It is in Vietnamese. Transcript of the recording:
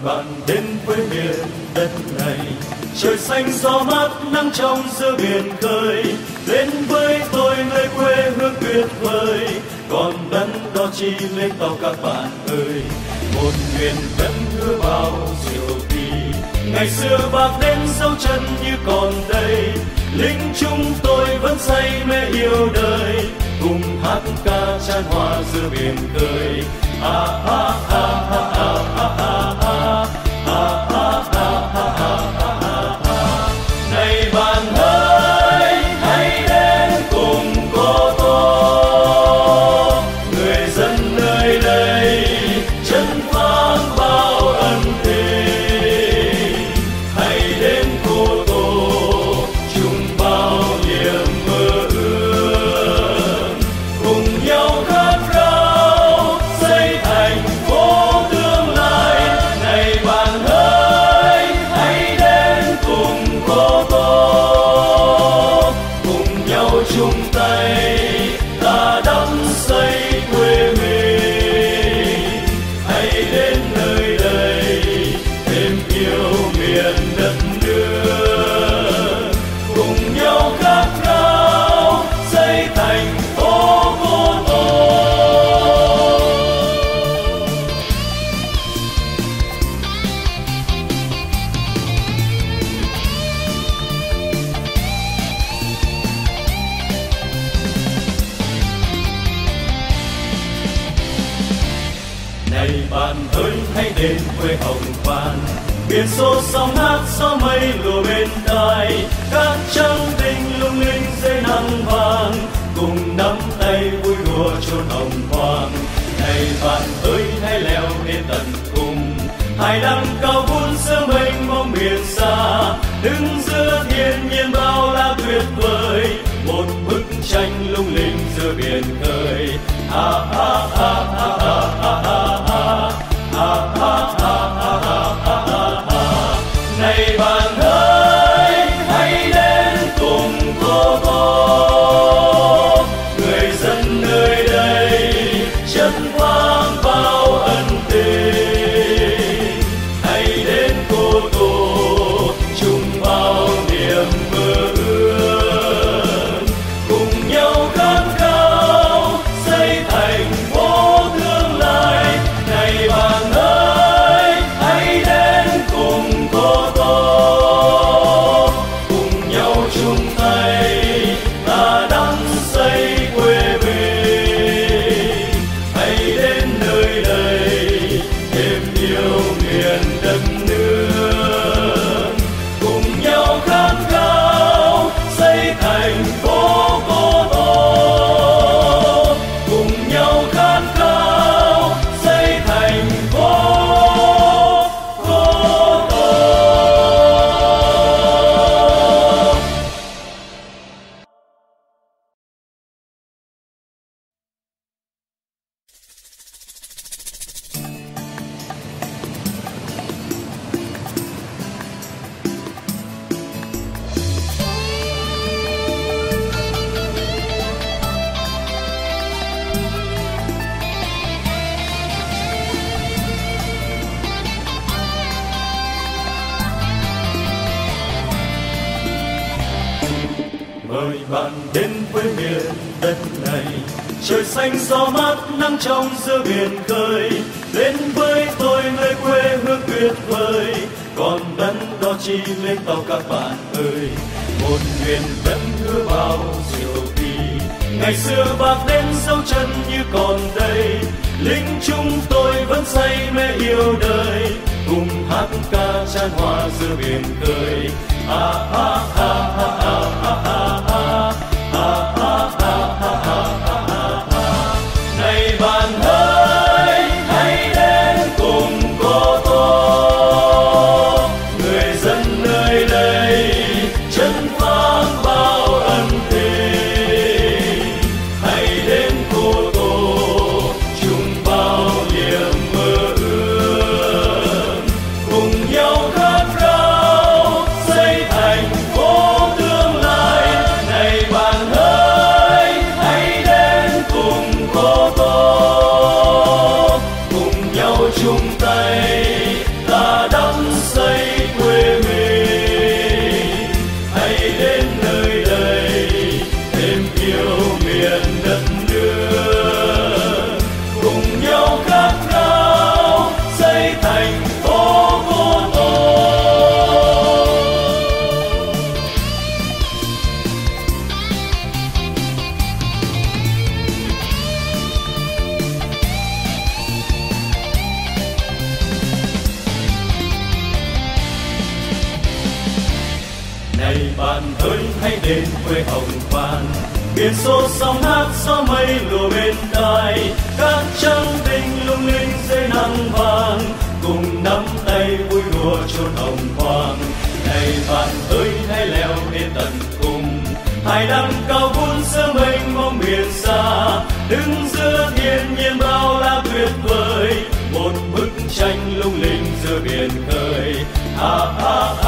bạn đến với miền đất này. Trời xanh gió mát nắng trong giữa biển khơi, đến với tôi nơi quê hương tuyệt vời. Còn đất đó chi lên tàu các bạn ơi, một miền đất hứa bao diệu kỳ. Ngày xưa bác đến dấu chân như còn đây, lính chúng tôi vẫn say mê yêu đời, cùng hát ca chan hòa giữa biển khơi. Này bạn ơi, hãy đến cùng cô Tô, người dân nơi đây chân phang bao ân tình. Hãy đến cô Tô, chung bao niềm mơ ước, cùng nhau khát khao xây thành phố tương lai. Này bạn ơi, hãy đến cùng cô Tô, cùng nhau chung tay ta đắp xây quê mình. Hãy đến nơi đây thêm yêu miền đất nước, cùng nhau khát khao xây thành phố cô Tô. Này bạn ơi, hãy đến với Hồng Vân, biển xô sóng hát gió mây lùa bên tai, các trăng tinh lung linh dưới nắng vàng, cùng nắm tay vui đùa chốn hồng hoang. Này bạn ơi, hãy leo đến tận cùng, hải đăng cao vút giữa mênh mông biển xa, đứng giữa thiên nhiên bao la tuyệt vời, một bức tranh lung linh giữa biển khơi. Này bạn ơi, hãy đến cùng cô Tô, người dân nơi đây chất vang bao ân tình. Hãy đến cô Tô, chung bao niềm mơ ước, cùng nhau khát khao xây thành phố tương lai. Này bạn ơi, hãy đến cùng cô Tô, cùng nhau chung tay ta đắp xây quê mình. Hãy đến nơi đây thêm yêu miền đất nước, cùng nhau khát khao xây thành phố cô Tô, cùng nhau khát khao xây thành phố cô Tô. Mời bạn đến với miền đất này, trời xanh gió mát nắng trong giữa biển khơi, đến với tôi nơi quê hương tuyệt vời. Còn đất đó chi lên tàu các bạn ơi, một miền đất hứa bao diệu kỳ. Ngày xưa bác đến dấu chân như còn đây, lính chúng tôi vẫn say mê yêu đời, cùng hát ca chan hòa giữa biển khơi. Này bạn ơi, hãy đến cùng cô Tô, người dân nơi đây chân phang bao ân tình. Hãy đến cô Tô, chung bao niềm mơ ước, cùng nhau khát khao xây thành phố tương này bạn ơi hãy đến với Hồng Vạn, biển số sóng hát gió mây lùa bên tai, các trăng tinh lung linh dưới nắng vàng, cùng nắm tay vui đùa chốn hồng hoang. Này bạn ơi hãy leo đến tận cùng, hải đăng cao vút giữa mênh mông biển xa, đứng giữa thiên nhiên bao la tuyệt vời, một bức tranh lung linh giữa biển khơi.